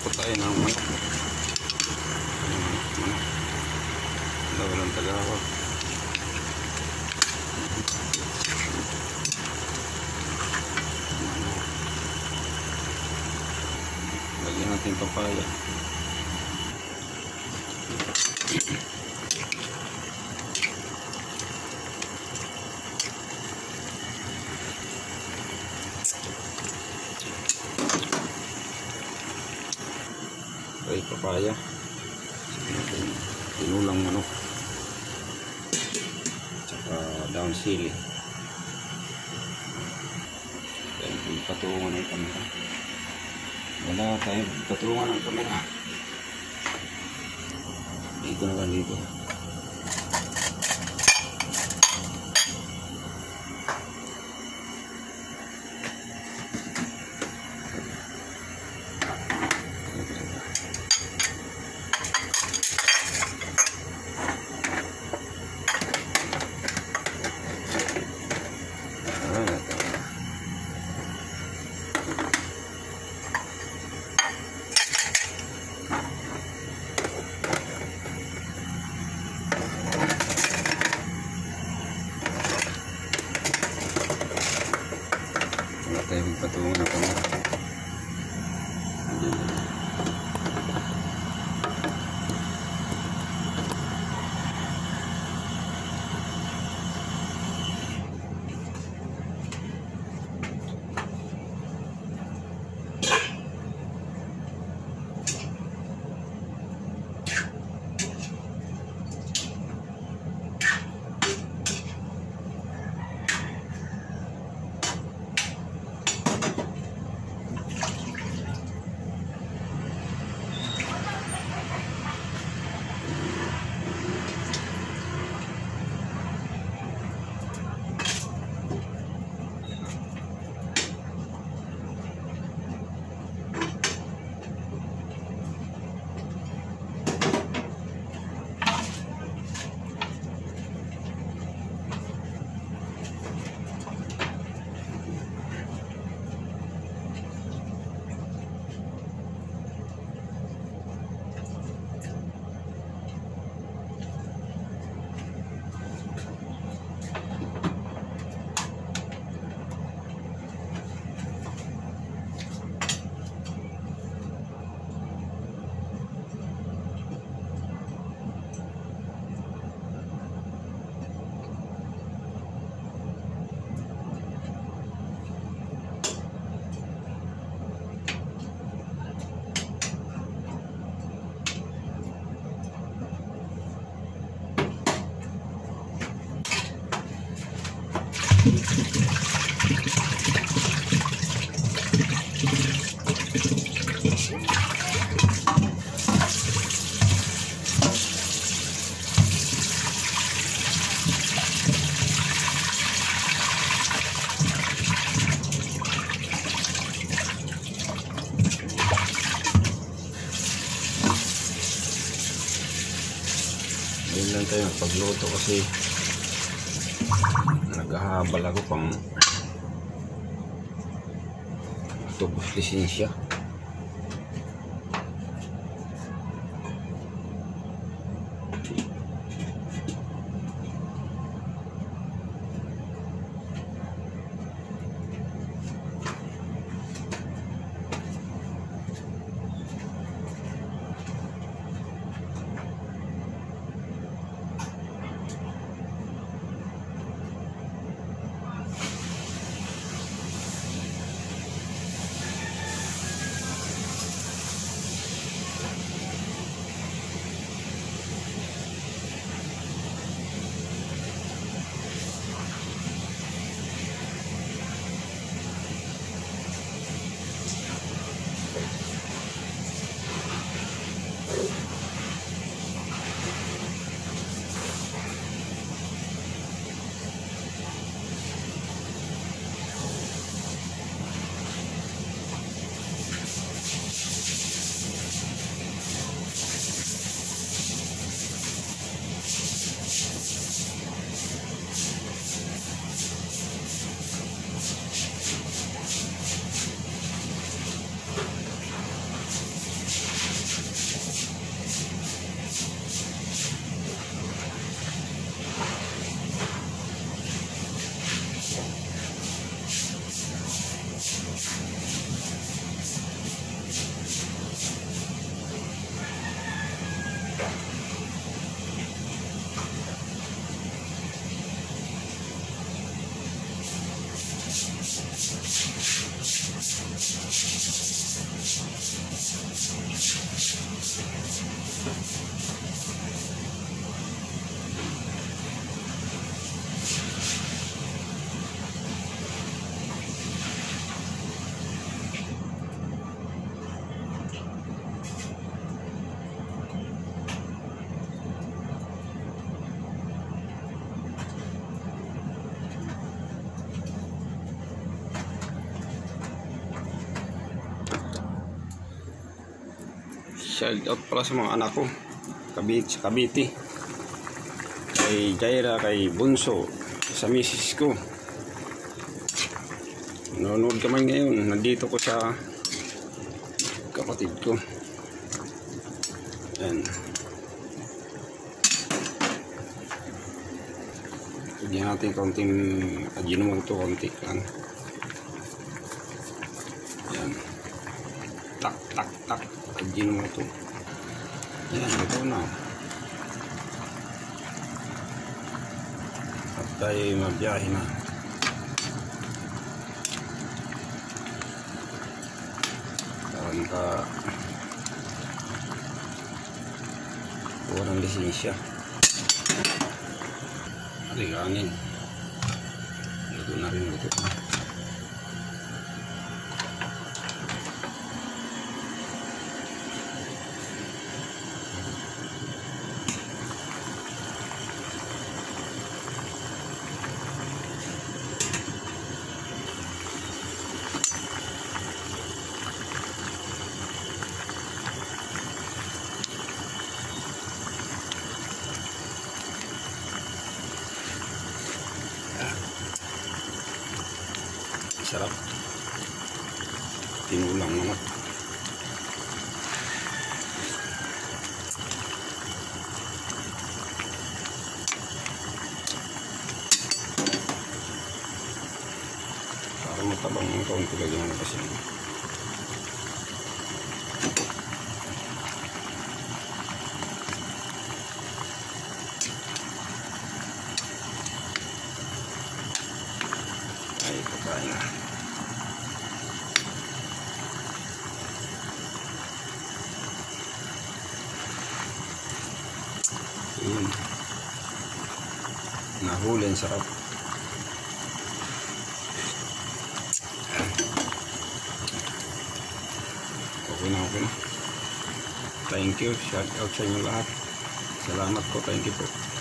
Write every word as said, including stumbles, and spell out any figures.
Magluto tayo ng manok. Manok. Walang tagawag. Lagyan natin papaya. Okay, papaya. Tinulang manok. Tsaka down sili. Kaya patungan ng kamera. Wala tayo patungan ng kamera. Dito na lang dito. Tayo magpatungo na kamera. Ayun lang tayo pagluto kasi naghahabal ako pang tubos lisensya. shout out pala sa mga anak ko. Kabit sa Cavite. Kay Jaira, kay Bunso, sa misis ko. Nanonood ka man ngayon. Nandito ko sa kapatid ko. Yan. Lagyan natin kaunting Ajinomoto, kaunti lang. Yan. Tak, tak, tak. Ajinomoto. Yan, ito na. At tayo mabiyahe na. Karoon ka kuha ng lisensya. Aliganin. Ito na rin ito. Sarap. Tinulang naman. Para matabang ng kaunti lagyan mo kasi. Ay, kakain na. Yun. Nahuli, sarap. Okay na, okay na. Thank you. Shout out sa inyo lahat. Salamat po. Thank you po.